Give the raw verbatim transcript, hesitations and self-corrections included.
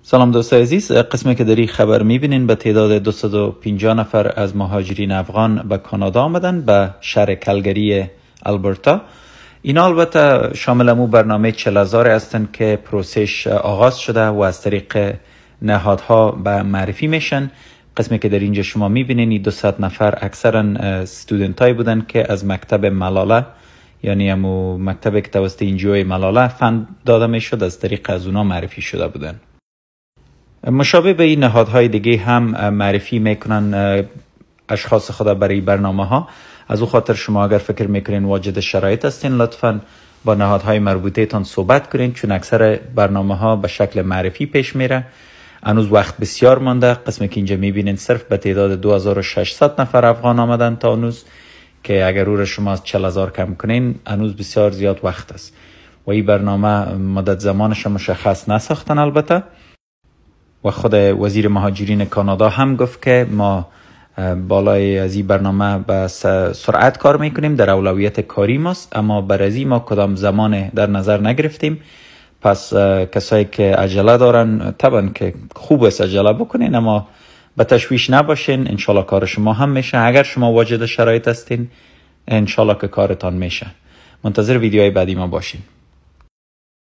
سلام دوستای عزیز، قسمی که داری خبر میبینین به تعداد دویست و پنجاه نفر از مهاجرین افغان به کانادا آمدن به شهر کلگری البرتا. اینا البته شامل امو برنامه چهل هزار هستند که پروسش آغاز شده و از طریق نهادها به معرفی میشن. قسمی که در اینجا شما میبینین دویست نفر اکثرا استودنت های بودن که از مکتب ملاله، یعنی امو مکتب که توسط انجیوی ملاله فند داده میشد، از طریق از اونا معرفی شده بودن. مشابه به این نهادهای دیگه هم معرفی میکنن اشخاص خود برای برنامه ها. از او خاطر شما اگر فکر میکنین واجد شرایط هستین، لطفاً با نهادهای مربوطه تان صحبت کنین، چون اکثر برنامه ها به شکل معرفی پیش میره. هنوز وقت بسیار مانده. قسمی که اینجا میبینین صرف به تعداد دو هزار و ششصد نفر افغان آمدن تا هنوز، که اگر او را شما از چهل هزار کم کنین هنوز بسیار زیاد وقت است و این برنامه مدت زمانش مشخص نساختن البته. و خود وزیر مهاجرین کانادا هم گفت که ما بالای از این برنامه به سرعت کار میکنیم، در اولویت کاری ماست، اما برای ما کدام زمان در نظر نگرفتیم. پس کسایی که عجله دارن طبعا که خوب است عجله بکنین، اما به تشویش نباشین. انشالله کار شما هم میشه. اگر شما واجد شرایط هستین انشالله که کارتان میشه. منتظر ویدیوهای بعدی ما باشین.